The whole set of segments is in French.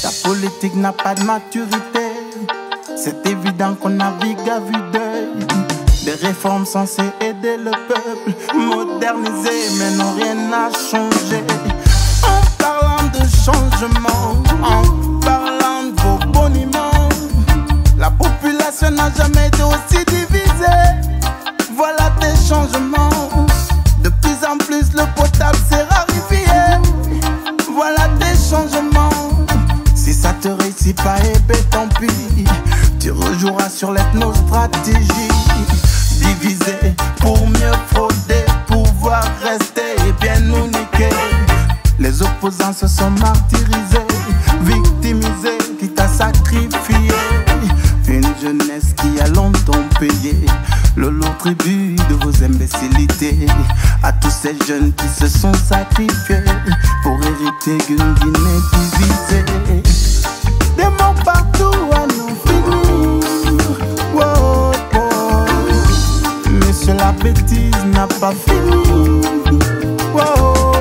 Ta politique n'a pas de maturité. C'est évident qu'on navigue à vue d'œil. Des réformes censées aider le peuple, moderniser, mais non rien n'a changé. En parlant de changement, en parlant de vos boniments, la population n'a jamais été aussi divisée. Voilà des changements. De plus en plus le potable s'est raréfié. Voilà des changements. Si ça te réussit pas, eh ben tant pis. Tu rejoueras sur l'ethnostratégie. Diviser pour mieux frauder, pouvoir rester et bien nous niquer. Les opposants se sont martyrisés, victimisés, quitte à sacrifier. Une jeunesse qui a longtemps payé le lourd tribut de vos imbécilités. À tous ces jeunes qui se sont sacrifiés pour hériter d'une Guinée divisée. Des morts partout à nous finir. Wow, wow. Monsieur la bêtise n'a pas fini. Wow,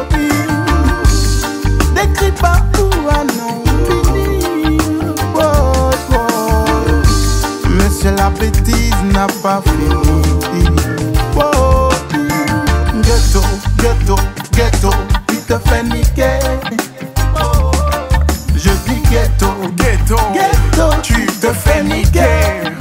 des cris partout à nous finir. Wow, wow. Monsieur la bêtise n'a pas fini. Wow, ghetto, ghetto, ghetto, tu te fais niquer. Je dis ghetto, Ghetto, ghetto, tu te fais niquer.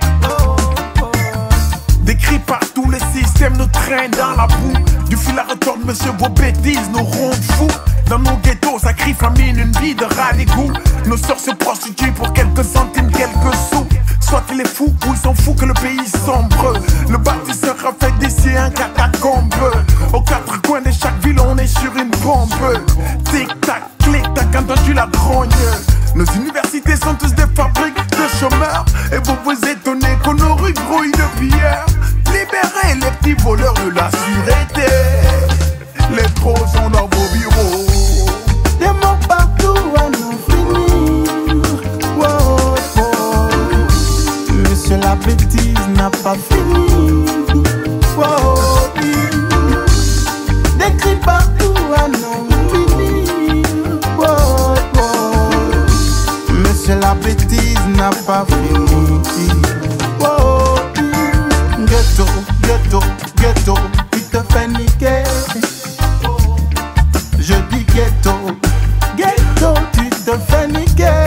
Des cris partout, les systèmes nous traînent dans la boue. Du fil à retordre, monsieur, vos bêtises nous rendent fous. Dans nos ghettos, ça crie famine, une vie de ras d'égout. Nos sœurs se prostituent pour quelques centimes, quelques sous. Soit il est fou ou ils s'en fout que le pays sombre. Le bâtisseur a fait d'ici un catacombe. Aux quatre coins de chaque ville, on est sur une bombe. Tic-tac, clic-tac, entendu la grogne. Nos universités sont tous des fabriques de chômeurs. Et vous vous étonnez qu'on nos rues grouillent de pierre. Libérez les petits voleurs de la sûreté. Les pros sont dans vos bureaux. des morts partout à nous finir. Wow, wow. Monsieur la bêtise n'a pas fini. Wow, des cris partout à nous finir. Wow, wow. Monsieur la bêtise n'a pas fini. Wow, ghetto, ghetto, ghetto, tu te fais niquer. Je dis ghetto, ghetto, tu te fais niquer.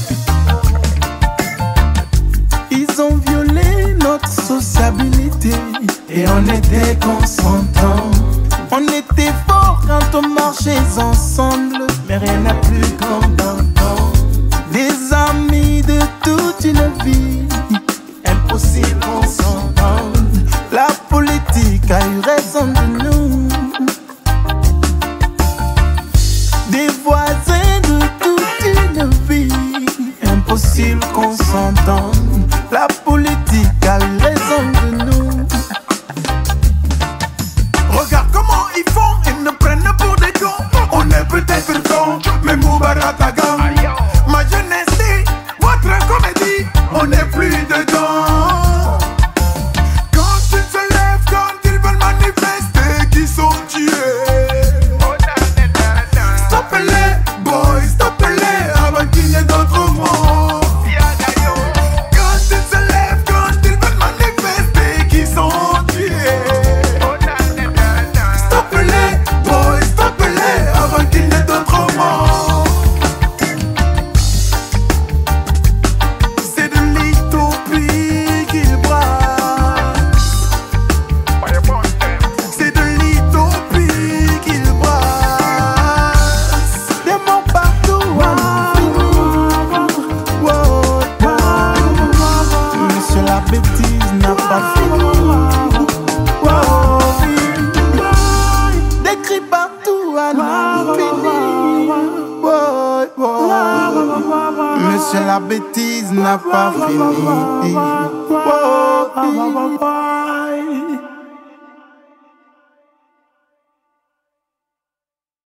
Ils ont violé notre sociabilité et on était consentants. On était forts quand on marchait ensemble, mais rien n'a plus comme d'antan. Des amis de toute une vie, impossible qu'on s'entende. La politique a eu raison de nous. Des voisins de toute une vie, impossible qu'on s'entende. La politique a eu raison de nous. Regarde comment ils font, ils nous prennent pour des cons. On est peut-être cons, mais Moubarataga. Ma jeunesse dit, votre comédie, on n'est plus dedans. Quand ils se lèvent, quand ils veulent manifester, qui sont tués. Stoppez-les, boys, stoppez-les, avant qu'il n'y ait d'autres morts. Quand ils se lèvent, quand ils veulent manifester, qui sont tués. Stoppez-les, boys, stoppez-les, avant qu'il n'y ait d'autres morts. C'est de l'utopie qu'ils brassent. C'est de l'utopie qu'ils brassent. Des morts partout à nous finir. Wow, wow. Monsieur la bêtise n'a pas fini. Wow, des cris partout à nous finir. Wow, wow. Monsieur la bêtise n'a pas fini. Wow,